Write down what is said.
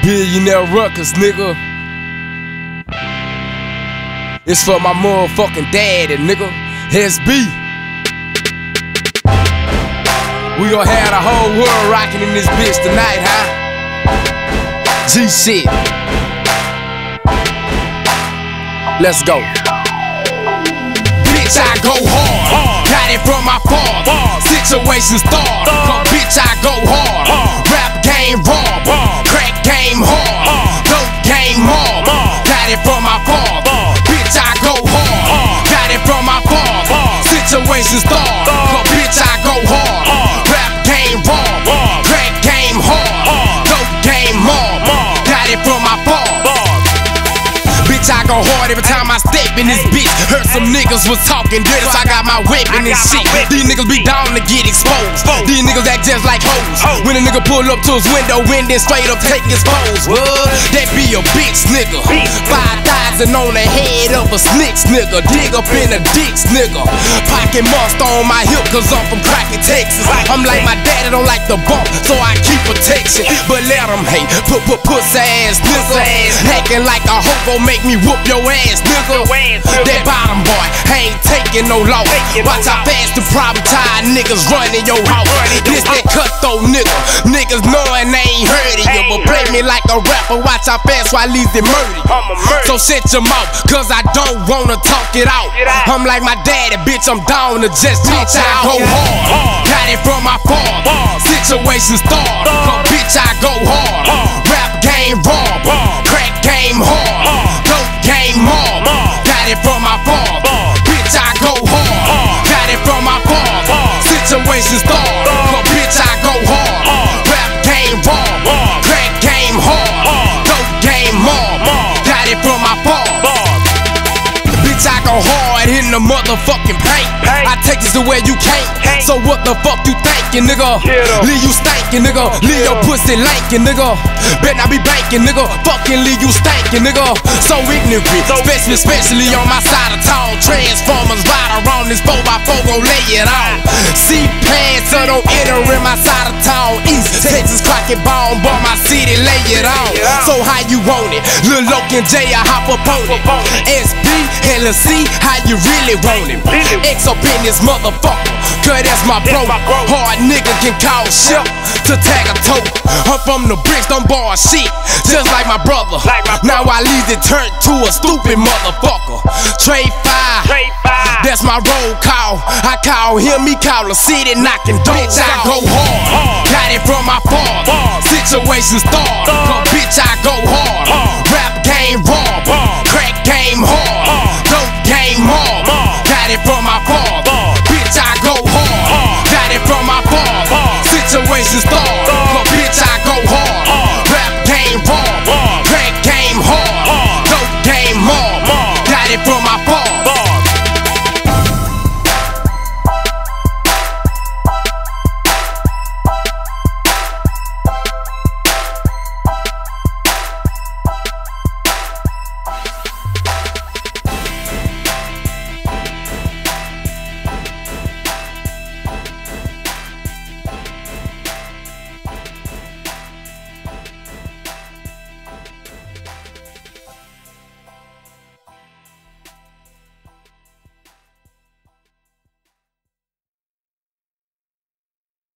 Billionaire Ruckus, nigga. It's for my motherfucking daddy, nigga. SB. We gon' have the whole world rocking in this bitch tonight, huh? G shit. Let's go. Bitch, I go hard. Got it from my father. Situation started. Cause bitch, I go hard. Rap game raw. Crack game hard. Dope game hard. Got it from my father. Bitch, I go hard. Got it from my father. Situation started. Cause bitch, I go hard. Rap game raw. Crack game hard. Dope game hard. Got it from my father. Bitch, I go hard every time I step in this bitch. Heard some niggas was talking dirty, so I got my weapon and shit. These niggas be down to get exposed. These niggas act just like hoes. When a nigga pull up to his window and then straight up take his pose. That be a bitch nigga. 5,000 on the head of a snitch nigga. Dig up in the dicks nigga. Pocket monster on my hip cause I'm from Crockett, Texas. I'm like my daddy don't like the bump, so I keep protection. But let them hate, pussy ass nigga. Acting like a hoe gon' make me whoop your ass nigga. That bottom boy ain't taking no loss. Watch how fast the problem tired niggas running your house. This that cutthroat nigga. Niggas knowing they ain't heard of you, but play me like a rapper. Watch how fast Wiley's they murder you. So shut your mouth, cause I don't wanna talk it out. I'm like my daddy, bitch, I'm down to just talk it out. Go hard, got it from my father. Situation started, cause bitch, I go hard. Rap game raw, crack game hard, dope game hard. Got it from my father. Bitch, I go hard. Got it from my father. Situation started, cause bitch, I go hard. Rap game raw, crack game hard, dope game hard. Got it from my father. Bitch, I go hard in the motherfucking paint. I take this to where you can't. So what the fuck you thinking, nigga? Leave you stankin', nigga. Leave your pussy lankin', nigga. Bet I be banking, nigga. Fucking leave you stankin', nigga. So ignorant, especially on my side of town. Transformers ride around this 4x4, gon' lay it out. C-pads, so don't enter in my side of town. East Texas, Crockett bomb, but my city lay it out. So how you want it? Lil Loke and J, I hop up on it. SB, LC, how you really want it? X up in this motherfucker, cause that's my bro. Hard nigga can call shit to tag a toe. I'm from the bricks, don't borrow shit, just like my brother. Now I leave it turned to a stupid motherfucker. Trade 5, that's my roll call. I call him, he call the city knocking doors. Bitch, I go hard, got it from my father. Situation started, cause bitch, I go hard. Rap game raw.